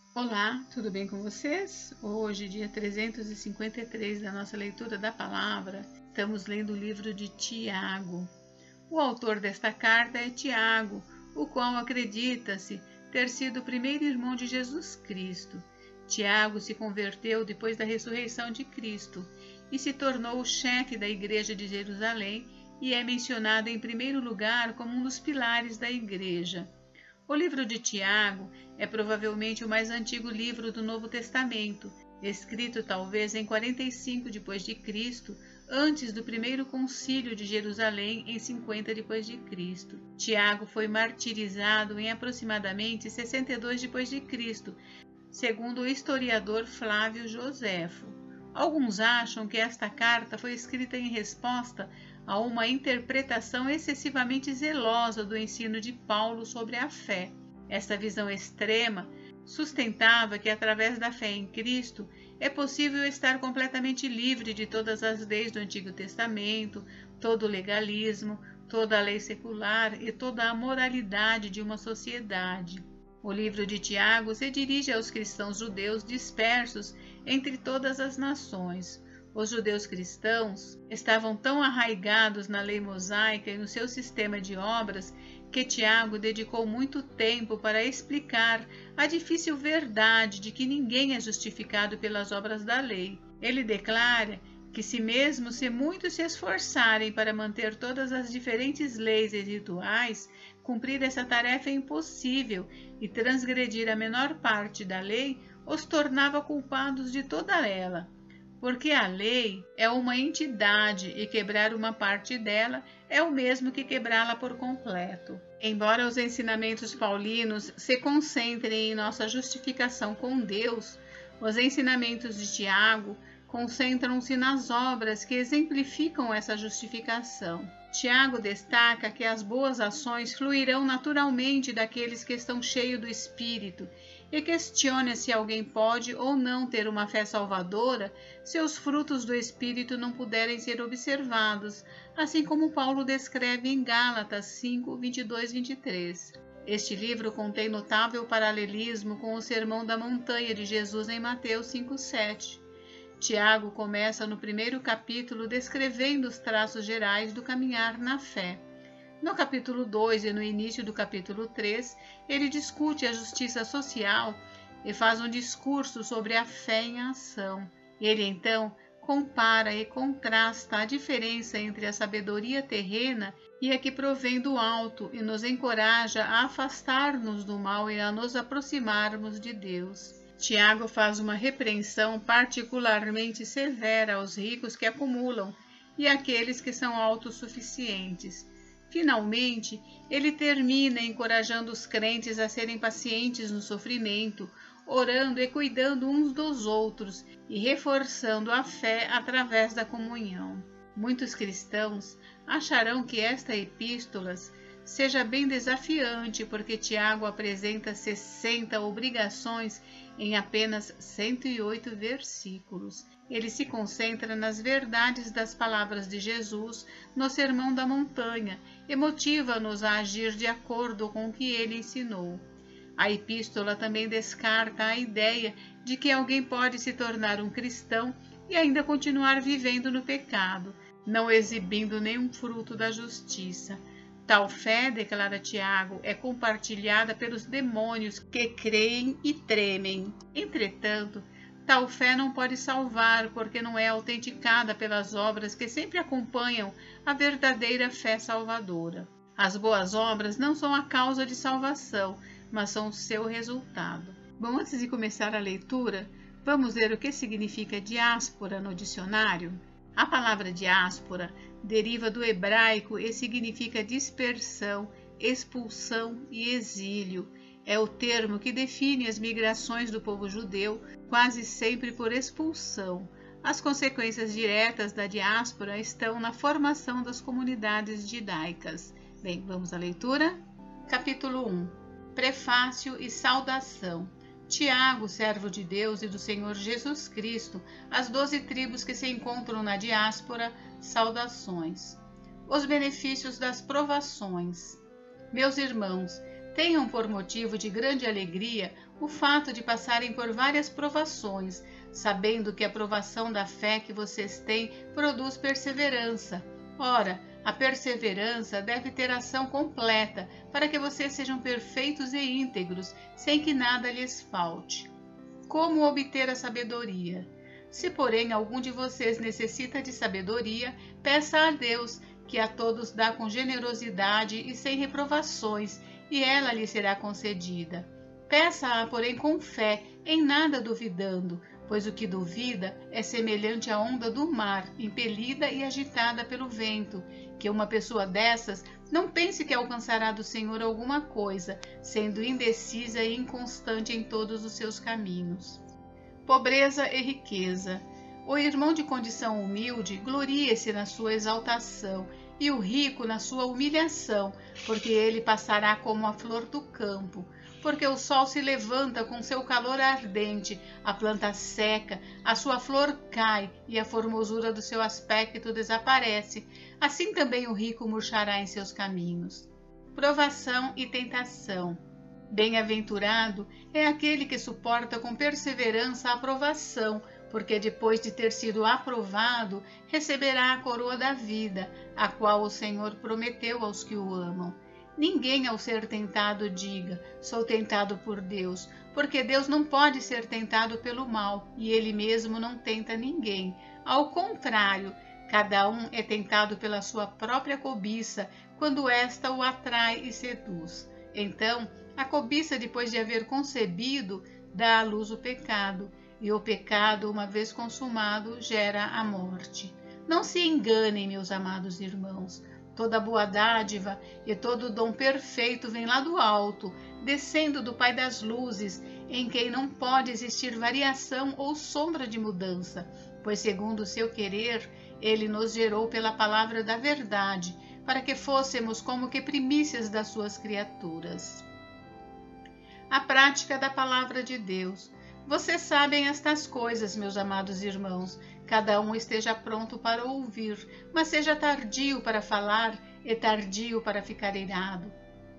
Olá, tudo bem com vocês? Hoje, dia 353 da nossa leitura da palavra, estamos lendo o livro de Tiago. O autor desta carta é Tiago, o qual acredita-se ter sido o primeiro irmão de Jesus Cristo. Tiago se converteu depois da ressurreição de Cristo e se tornou o chefe da igreja de Jerusalém e é mencionado em primeiro lugar como um dos pilares da igreja. O livro de Tiago é provavelmente o mais antigo livro do Novo Testamento, escrito talvez em 45 depois de Cristo, antes do primeiro concílio de Jerusalém em 50 depois de Cristo. Tiago foi martirizado em aproximadamente 62 depois de Cristo, segundo o historiador Flávio Joséfo. Alguns acham que esta carta foi escrita em resposta a uma interpretação excessivamente zelosa do ensino de Paulo sobre a fé. Esta visão extrema sustentava que, através da fé em Cristo, é possível estar completamente livre de todas as leis do Antigo Testamento, todo o legalismo, toda a lei secular e toda a moralidade de uma sociedade. O livro de Tiago se dirige aos cristãos judeus dispersos entre todas as nações. Os judeus cristãos estavam tão arraigados na lei mosaica e no seu sistema de obras que Tiago dedicou muito tempo para explicar a difícil verdade de que ninguém é justificado pelas obras da lei. Ele declara que se muitos se esforçarem para manter todas as diferentes leis e rituais, cumprir essa tarefa é impossível e transgredir a menor parte da lei os tornava culpados de toda ela. Porque a lei é uma entidade e quebrar uma parte dela é o mesmo que quebrá-la por completo. Embora os ensinamentos paulinos se concentrem em nossa justificação com Deus, os ensinamentos de Tiago concentram-se nas obras que exemplificam essa justificação. Tiago destaca que as boas ações fluirão naturalmente daqueles que estão cheios do Espírito e questiona se alguém pode ou não ter uma fé salvadora se os frutos do Espírito não puderem ser observados, assim como Paulo descreve em Gálatas 5, 22, 23. Este livro contém notável paralelismo com o Sermão da Montanha de Jesus em Mateus 5, 7. Tiago começa no primeiro capítulo descrevendo os traços gerais do caminhar na fé. No capítulo 2 e no início do capítulo 3, ele discute a justiça social e faz um discurso sobre a fé em ação. Ele, então, compara e contrasta a diferença entre a sabedoria terrena e a que provém do alto e nos encoraja a afastar-nos do mal e a nos aproximarmos de Deus. Tiago faz uma repreensão particularmente severa aos ricos que acumulam e àqueles que são autossuficientes. Finalmente, ele termina encorajando os crentes a serem pacientes no sofrimento, orando e cuidando uns dos outros e reforçando a fé através da comunhão. Muitos cristãos acharão que esta epístola seja bem desafiante porque Tiago apresenta 60 obrigações em apenas 108 versículos. Ele se concentra nas verdades das palavras de Jesus no Sermão da Montanha e motiva-nos a agir de acordo com o que ele ensinou. A epístola também descarta a ideia de que alguém pode se tornar um cristão e ainda continuar vivendo no pecado, não exibindo nenhum fruto da justiça. Tal fé, declara Tiago, é compartilhada pelos demônios que creem e tremem. Entretanto, tal fé não pode salvar porque não é autenticada pelas obras que sempre acompanham a verdadeira fé salvadora. As boas obras não são a causa de salvação, mas são o seu resultado. Bom, antes de começar a leitura, vamos ver o que significa diáspora no dicionário? A palavra diáspora deriva do hebraico e significa dispersão, expulsão e exílio. É o termo que define as migrações do povo judeu, quase sempre por expulsão. As consequências diretas da diáspora estão na formação das comunidades judaicas. Bem, vamos à leitura? Capítulo 1. Prefácio e saudação. Tiago, servo de Deus e do Senhor Jesus Cristo, as 12 tribos que se encontram na diáspora, saudações. Os benefícios das provações. Meus irmãos, Tenham por motivo de grande alegria o fato de passarem por várias provações, sabendo que a provação da fé que vocês têm produz perseverança. Ora, a perseverança deve ter ação completa, para que vocês sejam perfeitos e íntegros, sem que nada lhes falte. Como obter a sabedoria? Se, porém, algum de vocês necessita de sabedoria, peça a Deus, que a todos dá com generosidade e sem reprovações, e ela lhe será concedida. Peça-a, porém, com fé, em nada duvidando, pois o que duvida é semelhante à onda do mar, impelida e agitada pelo vento, que uma pessoa dessas não pense que alcançará do Senhor alguma coisa, sendo indecisa e inconstante em todos os seus caminhos. Pobreza e riqueza. O irmão de condição humilde glorie-se na sua exaltação, e o rico na sua humilhação, porque ele passará como a flor do campo. Porque o sol se levanta com seu calor ardente, a planta seca, a sua flor cai e a formosura do seu aspecto desaparece. Assim também o rico murchará em seus caminhos. Provação e tentação. Bem-aventurado é aquele que suporta com perseverança a provação, porque depois de ter sido aprovado, receberá a coroa da vida, a qual o Senhor prometeu aos que o amam. Ninguém, ao ser tentado, diga: sou tentado por Deus, porque Deus não pode ser tentado pelo mal, e Ele mesmo não tenta ninguém. Ao contrário, cada um é tentado pela sua própria cobiça, quando esta o atrai e seduz. Então, a cobiça, depois de haver concebido, dá à luz o pecado, e o pecado, uma vez consumado, gera a morte. Não se enganem, meus amados irmãos. Toda boa dádiva e todo dom perfeito vem lá do alto, descendo do Pai das luzes, em quem não pode existir variação ou sombra de mudança, pois segundo o seu querer, ele nos gerou pela palavra da verdade, para que fôssemos como que primícias das suas criaturas. A prática da palavra de Deus. Vocês sabem estas coisas, meus amados irmãos. Cada um esteja pronto para ouvir, mas seja tardio para falar e tardio para ficar irado.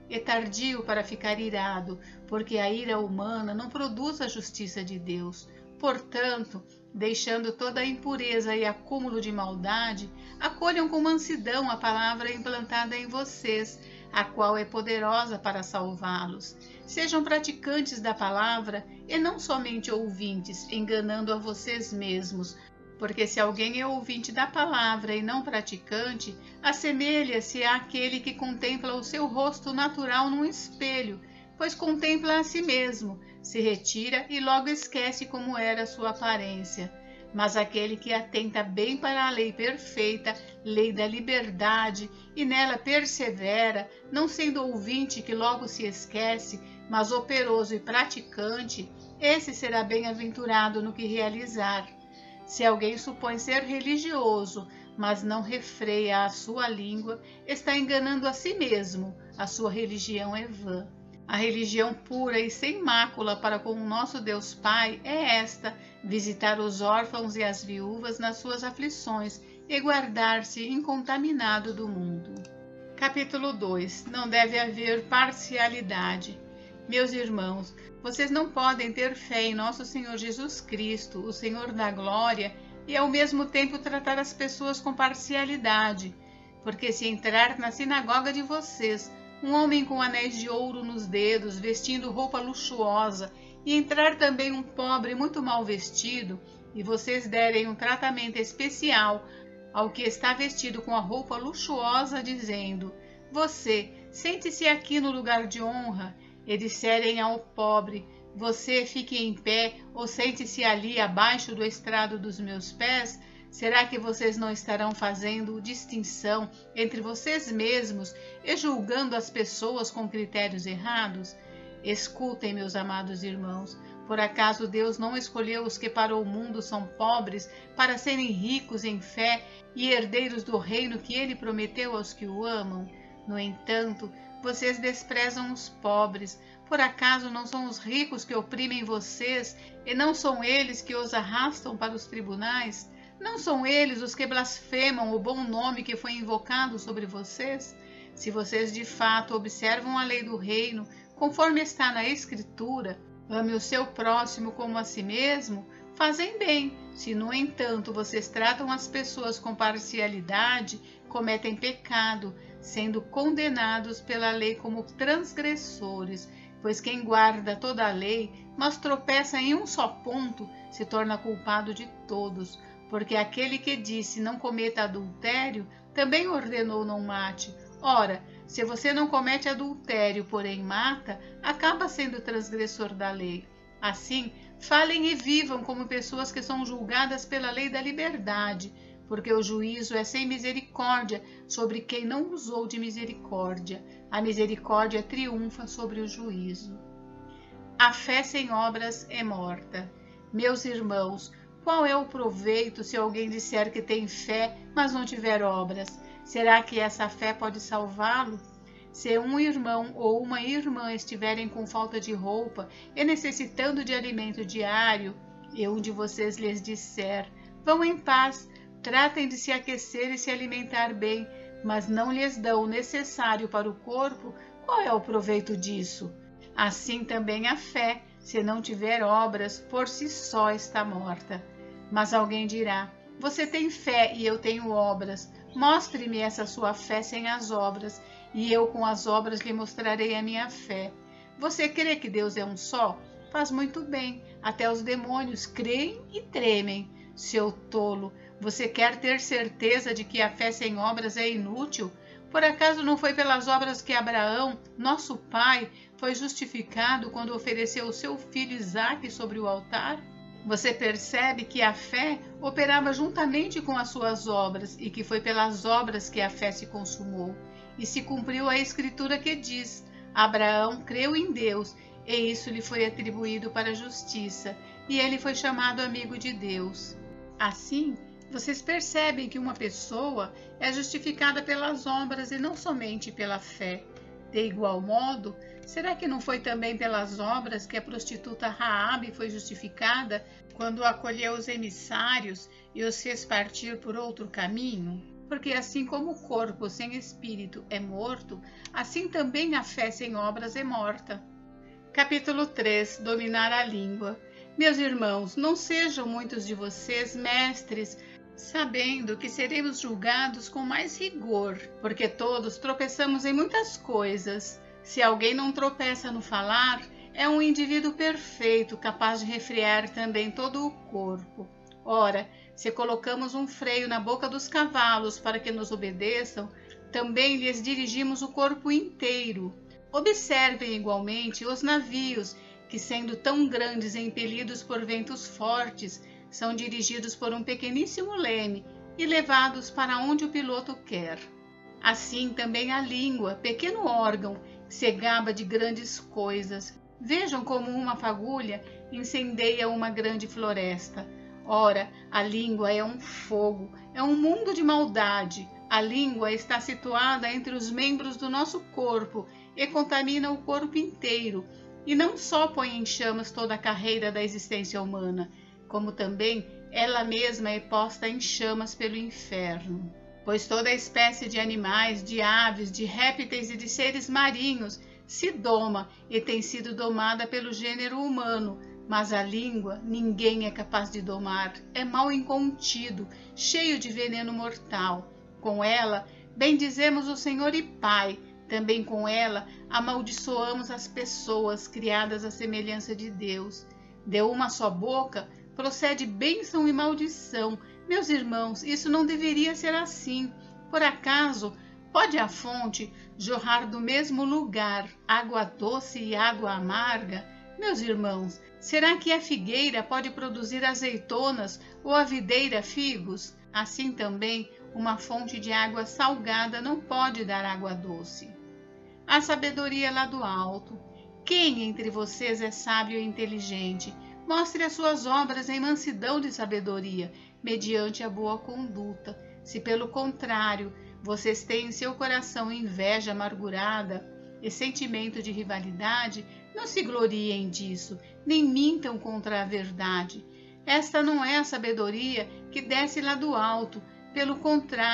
Porque a ira humana não produz a justiça de Deus. Portanto, deixando toda a impureza e acúmulo de maldade, acolham com mansidão a palavra implantada em vocês, a qual é poderosa para salvá-los. Sejam praticantes da palavra e não somente ouvintes, enganando a vocês mesmos, porque se alguém é ouvinte da palavra e não praticante, assemelha-se àquele que contempla o seu rosto natural num espelho, pois contempla a si mesmo, se retira e logo esquece como era sua aparência. Mas aquele que atenta bem para a lei perfeita, lei da liberdade, e nela persevera, não sendo ouvinte que logo se esquece, mas operoso e praticante, esse será bem-aventurado no que realizar. Se alguém supõe ser religioso, mas não refreia a sua língua, está enganando a si mesmo, a sua religião é vã. A religião pura e sem mácula para com o nosso Deus Pai é esta: visitar os órfãos e as viúvas nas suas aflições e guardar-se incontaminado do mundo. Capítulo 2. Não deve haver parcialidade. Meus irmãos, vocês não podem ter fé em nosso Senhor Jesus Cristo, o Senhor da glória, e ao mesmo tempo tratar as pessoas com parcialidade, porque se entrar na sinagoga de vocês um homem com anéis de ouro nos dedos, vestindo roupa luxuosa, e entrar também um pobre muito mal vestido, e vocês derem um tratamento especial ao que está vestido com a roupa luxuosa, dizendo: você, sente-se aqui no lugar de honra, e disserem ao pobre: você fique em pé, ou sente-se ali abaixo do estrado dos meus pés, será que vocês não estarão fazendo distinção entre vocês mesmos e julgando as pessoas com critérios errados? Escutem, meus amados irmãos, por acaso Deus não escolheu os que para o mundo são pobres para serem ricos em fé e herdeiros do reino que ele prometeu aos que o amam? No entanto, vocês desprezam os pobres. Por acaso não são os ricos que oprimem vocês e não são eles que os arrastam para os tribunais? Não são eles os que blasfemam o bom nome que foi invocado sobre vocês? Se vocês de fato observam a lei do reino, conforme está na Escritura, ame o seu próximo como a si mesmo, fazem bem. Se, no entanto, vocês tratam as pessoas com parcialidade, cometem pecado, sendo condenados pela lei como transgressores, pois quem guarda toda a lei, mas tropeça em um só ponto, se torna culpado de todos, porque aquele que disse não cometa adultério, também ordenou não mate. Ora, se você não comete adultério, porém mata, acaba sendo transgressor da lei. Assim, falem e vivam como pessoas que são julgadas pela lei da liberdade, porque o juízo é sem misericórdia sobre quem não usou de misericórdia. A misericórdia triunfa sobre o juízo. A fé sem obras é morta. Meus irmãos, qual é o proveito se alguém disser que tem fé, mas não tiver obras? Será que essa fé pode salvá-lo? Se um irmão ou uma irmã estiverem com falta de roupa e necessitando de alimento diário, e um de vocês lhes disser, vão em paz, tratem de se aquecer e se alimentar bem, mas não lhes dão o necessário para o corpo, qual é o proveito disso? Assim também a fé, se não tiver obras, por si só está morta. Mas alguém dirá, você tem fé e eu tenho obras. Mostre-me essa sua fé sem as obras, e eu com as obras lhe mostrarei a minha fé. Você crê que Deus é um só? Faz muito bem. Até os demônios creem e tremem. Seu tolo, você quer ter certeza de que a fé sem obras é inútil? Por acaso não foi pelas obras que Abraão, nosso pai, foi justificado quando ofereceu o seu filho Isaque sobre o altar? Você percebe que a fé operava juntamente com as suas obras e que foi pelas obras que a fé se consumou. E se cumpriu a escritura que diz, Abraão creu em Deus e isso lhe foi atribuído para a justiça e ele foi chamado amigo de Deus. Assim, vocês percebem que uma pessoa é justificada pelas obras e não somente pela fé. De igual modo, será que não foi também pelas obras que a prostituta Raabe foi justificada quando acolheu os emissários e os fez partir por outro caminho? Porque assim como o corpo sem espírito é morto, assim também a fé sem obras é morta. Capítulo 3. Dominar a língua. Meus irmãos, não sejam muitos de vocês mestres, sabendo que seremos julgados com mais rigor, porque todos tropeçamos em muitas coisas. Se alguém não tropeça no falar, é um indivíduo perfeito, capaz de refrear também todo o corpo. Ora, se colocamos um freio na boca dos cavalos para que nos obedeçam, também lhes dirigimos o corpo inteiro. Observem igualmente os navios, que sendo tão grandes e impelidos por ventos fortes, são dirigidos por um pequeníssimo leme e levados para onde o piloto quer. Assim também a língua, pequeno órgão, se gaba de grandes coisas. Vejam como uma fagulha incendeia uma grande floresta. Ora, a língua é um fogo, é um mundo de maldade. A língua está situada entre os membros do nosso corpo e contamina o corpo inteiro, e não só põe em chamas toda a carreira da existência humana, como também ela mesma é posta em chamas pelo inferno. Pois toda espécie de animais, de aves, de répteis e de seres marinhos se doma e tem sido domada pelo gênero humano, mas a língua ninguém é capaz de domar, é mal incontido, cheio de veneno mortal. Com ela bendizemos o Senhor e Pai, também com ela amaldiçoamos as pessoas criadas à semelhança de Deus. De uma só boca procede bênção e maldição. Meus irmãos, isso não deveria ser assim. Por acaso, pode a fonte jorrar do mesmo lugar água doce e água amarga? Meus irmãos, será que a figueira pode produzir azeitonas ou a videira figos? Assim também, uma fonte de água salgada não pode dar água doce. A sabedoria lá do alto. Quem entre vocês é sábio e inteligente? Mostre as suas obras em mansidão de sabedoria, mediante a boa conduta. Se pelo contrário, vocês têm em seu coração inveja amargurada e sentimento de rivalidade, não se gloriem disso, nem mintam contra a verdade. Esta não é a sabedoria que desce lá do alto, pelo contrário,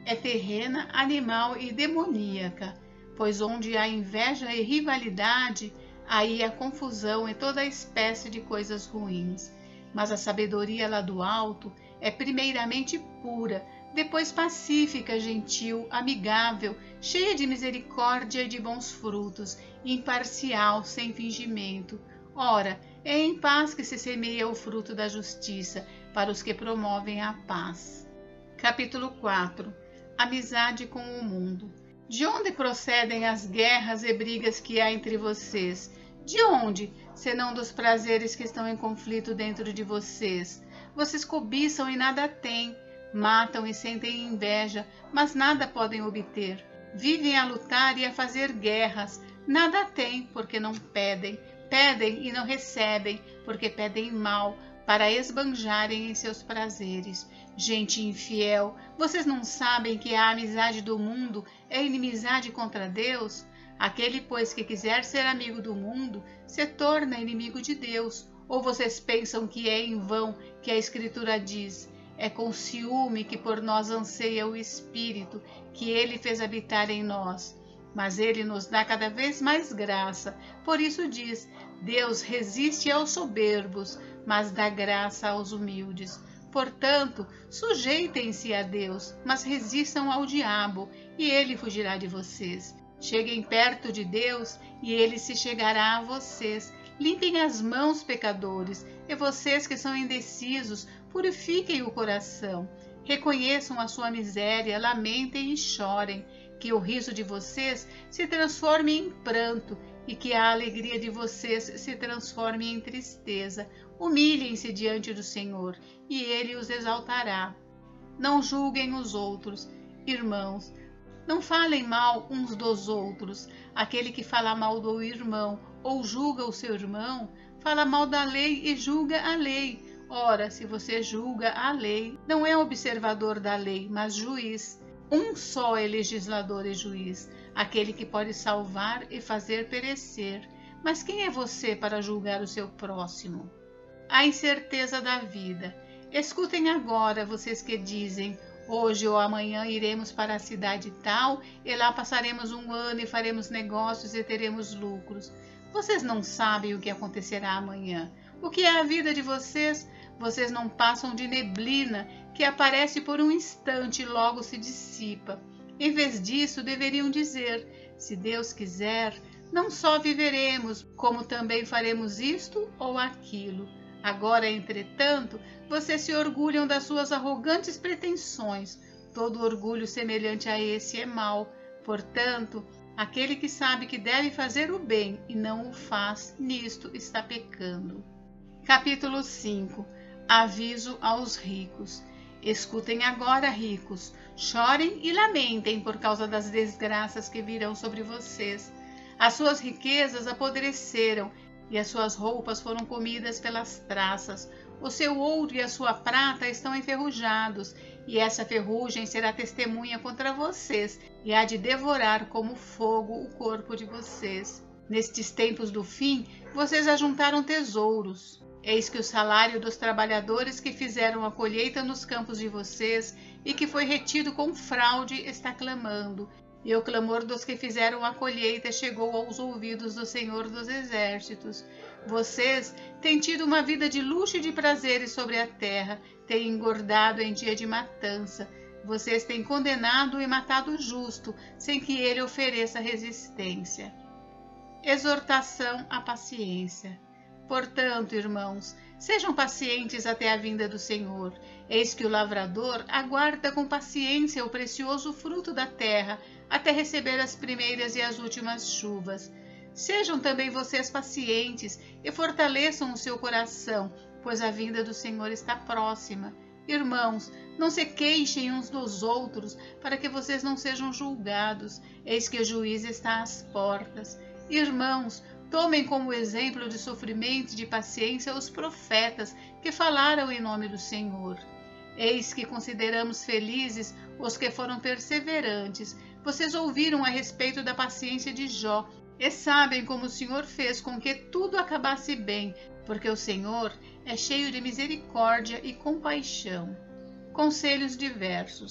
é terrena, animal e demoníaca, pois onde há inveja e rivalidade, aí há confusão e toda espécie de coisas ruins. Mas a sabedoria lá do alto é primeiramente pura, depois pacífica, gentil, amigável, cheia de misericórdia e de bons frutos, imparcial, sem fingimento. Ora, é em paz que se semeia o fruto da justiça, para os que promovem a paz. Capítulo 4. Amizade com o mundo. De onde procedem as guerras e brigas que há entre vocês? De onde, senão dos prazeres que estão em conflito dentro de vocês? Vocês cobiçam e nada têm, matam e sentem inveja, mas nada podem obter. Vivem a lutar e a fazer guerras, nada têm, porque não pedem. Pedem e não recebem, porque pedem mal, para esbanjarem em seus prazeres. Gente infiel, vocês não sabem que a amizade do mundo é inimizade contra Deus? Aquele, pois, que quiser ser amigo do mundo, se torna inimigo de Deus. Ou vocês pensam que é em vão que a Escritura diz: é com ciúme que por nós anseia o Espírito, que Ele fez habitar em nós. Mas Ele nos dá cada vez mais graça. Por isso diz: Deus resiste aos soberbos, mas dá graça aos humildes. Portanto, sujeitem-se a Deus, mas resistam ao diabo, e ele fugirá de vocês. Cheguem perto de Deus, e ele se chegará a vocês. Limpem as mãos, pecadores, e vocês que são indecisos, purifiquem o coração. Reconheçam a sua miséria, lamentem e chorem. Que o riso de vocês se transforme em pranto, e que a alegria de vocês se transforme em tristeza. Humilhem-se diante do Senhor, e Ele os exaltará. Não julguem os outros, irmãos. Não falem mal uns dos outros. Aquele que fala mal do irmão ou julga o seu irmão, fala mal da lei e julga a lei. Ora, se você julga a lei, não é observador da lei, mas juiz. Um só é legislador e juiz, aquele que pode salvar e fazer perecer. Mas quem é você para julgar o seu próximo? A incerteza da vida. Escutem agora, vocês que dizem: hoje ou amanhã iremos para a cidade tal, e lá passaremos um ano e faremos negócios e teremos lucros. Vocês não sabem o que acontecerá amanhã. O que é a vida de vocês? Vocês não passam de neblina, que aparece por um instante e logo se dissipa. Em vez disso, deveriam dizer: se Deus quiser, não só viveremos, como também faremos isto ou aquilo. Agora, entretanto, vocês se orgulham das suas arrogantes pretensões. Todo orgulho semelhante a esse é mau. Portanto, aquele que sabe que deve fazer o bem e não o faz, nisto está pecando. Capítulo 5. Aviso aos ricos. Escutem agora, ricos, chorem e lamentem por causa das desgraças que virão sobre vocês. As suas riquezas apodreceram e as suas roupas foram comidas pelas traças. O seu ouro e a sua prata estão enferrujados, e essa ferrugem será testemunha contra vocês, e há de devorar como fogo o corpo de vocês. Nestes tempos do fim, vocês ajuntaram tesouros. Eis que o salário dos trabalhadores que fizeram a colheita nos campos de vocês e que foi retido com fraude está clamando, e o clamor dos que fizeram a colheita chegou aos ouvidos do Senhor dos Exércitos. Vocês têm tido uma vida de luxo e de prazeres sobre a terra, têm engordado em dia de matança. Vocês têm condenado e matado o justo, sem que ele ofereça resistência. Exortação à paciência. Portanto, irmãos, sejam pacientes até a vinda do Senhor. Eis que o lavrador aguarda com paciência o precioso fruto da terra, até receber as primeiras e as últimas chuvas. Sejam também vocês pacientes e fortaleçam o seu coração, pois a vinda do Senhor está próxima. Irmãos, não se queixem uns dos outros, para que vocês não sejam julgados. Eis que o juiz está às portas. Irmãos, tomem como exemplo de sofrimento e de paciência os profetas que falaram em nome do Senhor. Eis que consideramos felizes os que foram perseverantes. Vocês ouviram a respeito da paciência de Jó e sabem como o Senhor fez com que tudo acabasse bem, porque o Senhor é cheio de misericórdia e compaixão. Conselhos diversos.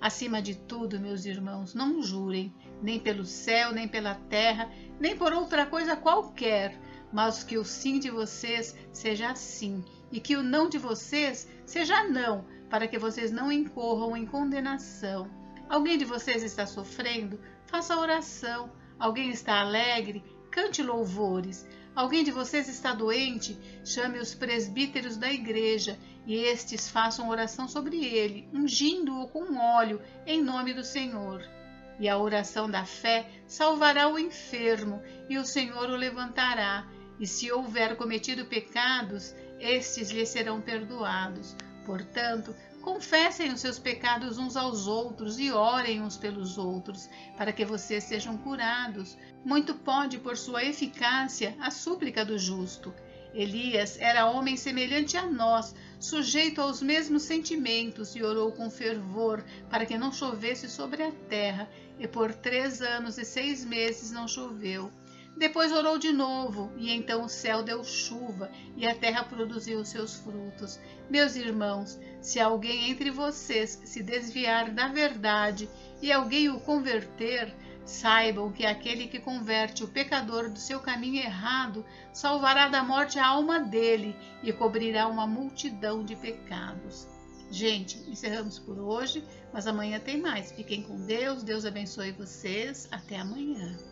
Acima de tudo, meus irmãos, não jurem, nem pelo céu, nem pela terra, nem por outra coisa qualquer, mas que o sim de vocês seja sim, e que o não de vocês seja não, para que vocês não incorram em condenação. Alguém de vocês está sofrendo? Faça oração. Alguém está alegre? Cante louvores. Alguém de vocês está doente? Chame os presbíteros da igreja, e estes façam oração sobre ele, ungindo-o com óleo, em nome do Senhor. E a oração da fé salvará o enfermo, e o Senhor o levantará. E se houver cometido pecados, estes lhe serão perdoados. Portanto, confessem os seus pecados uns aos outros e orem uns pelos outros, para que vocês sejam curados. Muito pode, por sua eficácia, a súplica do justo. Elias era homem semelhante a nós, sujeito aos mesmos sentimentos, e orou com fervor para que não chovesse sobre a terra, e por 3 anos e 6 meses não choveu. Depois orou de novo, e então o céu deu chuva, e a terra produziu os seus frutos. Meus irmãos, se alguém entre vocês se desviar da verdade e alguém o converter, saibam que aquele que converte o pecador do seu caminho errado salvará da morte a alma dele e cobrirá uma multidão de pecados. Gente, encerramos por hoje, mas amanhã tem mais. Fiquem com Deus, Deus abençoe vocês. Até amanhã.